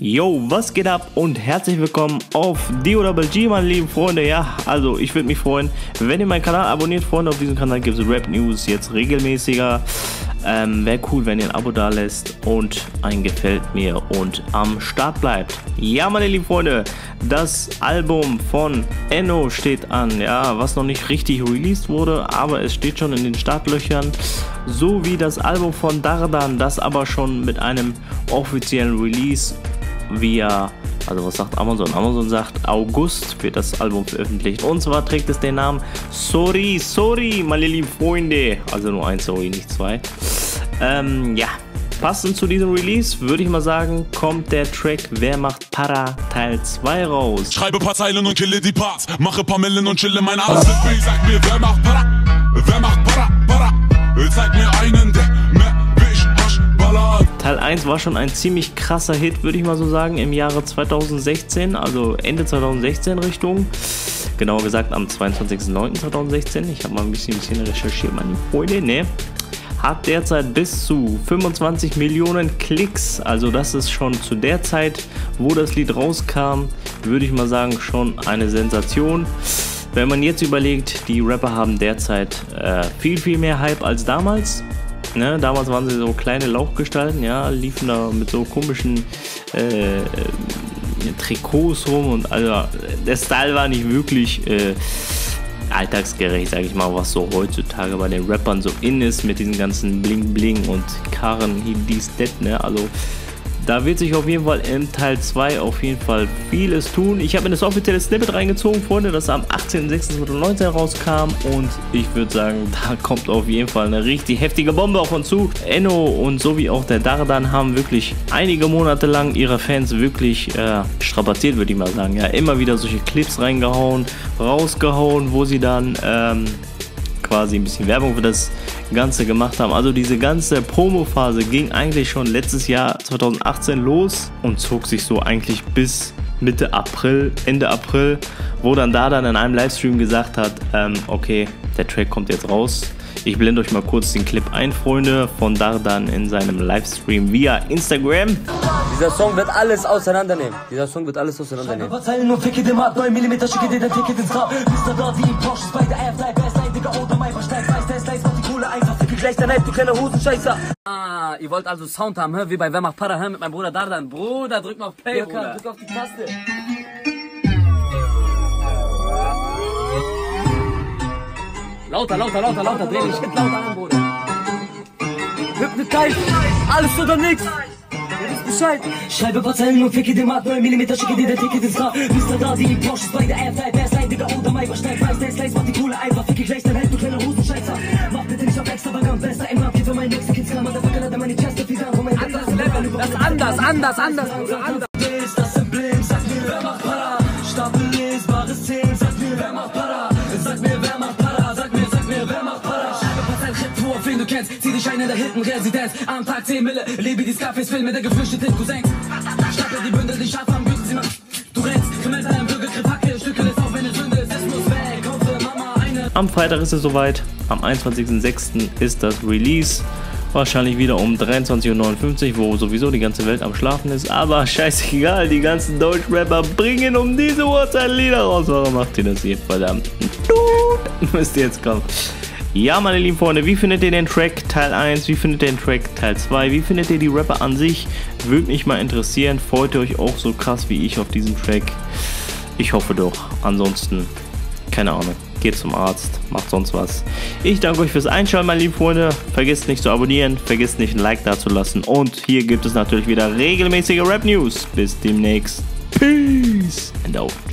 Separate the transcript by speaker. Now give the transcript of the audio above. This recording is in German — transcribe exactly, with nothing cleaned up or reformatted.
Speaker 1: Yo, was geht ab und herzlich willkommen auf D O Double G, meine lieben Freunde. Ja, also ich würde mich freuen, wenn ihr meinen Kanal abonniert, Freunde. Auf diesem Kanal gibt es Rap News jetzt regelmäßiger. Ähm, wäre cool, wenn ihr ein Abo da lässt und ein Gefällt mir und am Start bleibt. Ja, meine lieben Freunde, das Album von Enno steht an, ja, was noch nicht richtig released wurde, aber es steht schon in den Startlöchern, so wie das Album von Dardan, das aber schon mit einem offiziellen Release via, also was sagt Amazon? Amazon sagt, August wird das Album veröffentlicht. Und zwar trägt es den Namen Sorry, Sorry, meine lieben Freunde. Also nur ein Sorry, nicht zwei. Ähm, ja, passend zu diesem Release, würde ich mal sagen, kommt der Track Wer macht Para Teil zwei raus.
Speaker 2: Schreibe paar Zeilen und kille die Parts, mache paar Millen und chille mein Arzt. Sag mir, wer macht Para? Wer macht Para? Para? Zeig mir einen, der mehr Wisch, Hasch, ballert.
Speaker 1: Teil eins war schon ein ziemlich krasser Hit, würde ich mal so sagen, im Jahre zweitausendsechzehn, also Ende zweitausendsechzehn Richtung. Genauer gesagt am zweiundzwanzigsten neunten zweitausendsechzehn. Ich habe mal ein bisschen, ein bisschen recherchiert, meine Freunde, ne? Hat derzeit bis zu fünfundzwanzig Millionen Klicks, also das ist schon zu der Zeit, wo das Lied rauskam, würde ich mal sagen, schon eine Sensation. Wenn man jetzt überlegt, die Rapper haben derzeit äh, viel, viel mehr Hype als damals. Ne, damals waren sie so kleine Lauchgestalten, ja, liefen da mit so komischen äh, äh, Trikots rum und also der Style war nicht wirklich äh, alltagsgerecht, sag ich mal, was so heutzutage bei den Rappern so in ist mit diesen ganzen Bling Bling und Karren, dies, das, ne, also da wird sich auf jeden Fall im Teil zwei auf jeden Fall vieles tun. Ich habe mir das offizielle Snippet reingezogen, Freunde, das am achtzehnten sechsten zweitausendneunzehn rauskam und ich würde sagen, da kommt auf jeden Fall eine richtig heftige Bombe auf uns zu. Enno und so wie auch der Dardan haben wirklich einige Monate lang ihre Fans wirklich äh, strapaziert, würde ich mal sagen. Ja, immer wieder solche Clips reingehauen, rausgehauen, wo sie dann ähm, quasi ein bisschen Werbung für das Ganze gemacht haben. Also diese ganze Promo-Phase ging eigentlich schon letztes Jahr zweitausendachtzehn los und zog sich so eigentlich bis Mitte April, Ende April, wo dann Dardan in einem Livestream gesagt hat, ähm, okay, der Track kommt jetzt raus. Ich blende euch mal kurz den Clip ein, Freunde, von Dardan in seinem Livestream via Instagram.
Speaker 3: Dieser Song wird alles auseinandernehmen. Dieser Song wird alles auseinandernehmen. Ah, ihr wollt also Sound haben, hä? Wie bei Wer macht Para, hä? Mit meinem Bruder Dardan. Bruder, drück mal auf Play, ja, Bruder. Drück auf die Taste. Lauter, lauter, lauter, lauter, dreh dich lauter an, Bruder. Hypnotize, alles oder nix. Ihr wisst Bescheid. Schreibe Parzellen und ficke den Markt, neun Millimeter, schicke dir der Ticket ins Grab. Mister Dardi, die Porsches bei der Airfly, wer ist ein Digga oder Mai, übersteigt, weiß, der Slice, macht die Kohle einfach, ficke gleich, dann hältst du kleine Hosenscheißer. Mach bitte nicht auf extravagant, besser im Rap, für mein Mexikins, Klammer, der Verkehr, der meine Chest, wie sagen, mein anderes Level, das ist anders, anders, anders, anders. Das sind blind, sag mir, wer macht Para? Stapel lesbares zehn, sag mir, wer macht Para? Sag mir, wer macht Para? Sag mir, sag mir, wer macht Para? Schreibe Parzell, Hit, vor, wen du kennst, zieh dich ein in der Hilton-Residenz. Am Tag zehn Mille, lebe die Scarface-Filme der geflüchteten Cousins. Stapel die Bündel, die scharf am Gürtel, sie macht. Du rennst, krimmelt an einem Bürgergriff, Hacke, Stücke ist auf, wenn es Sünde ist, es muss weg, kaufe Mama eine.
Speaker 1: Am Freitag ist es soweit, am einundzwanzigsten sechsten ist das Release. Wahrscheinlich wieder um dreiundzwanzig Uhr neunundfünfzig, wo sowieso die ganze Welt am Schlafen ist. Aber scheißegal, die ganzen Deutschrapper bringen um diese Uhrzeit Lieder raus. Warum macht ihr das hier, verdammt? Müsst ihr jetzt kommen. Ja, meine lieben Freunde, wie findet ihr den Track Teil eins? Wie findet ihr den Track Teil zwei? Wie findet ihr die Rapper an sich? Würde mich mal interessieren. Freut ihr euch auch so krass wie ich auf diesem Track? Ich hoffe doch. Ansonsten, keine Ahnung. Geht zum Arzt, macht sonst was. Ich danke euch fürs Einschalten, meine lieben Freunde. Vergesst nicht zu abonnieren, vergesst nicht ein Like dazulassen. Und hier gibt es natürlich wieder regelmäßige Rap-News. Bis demnächst. Peace and out.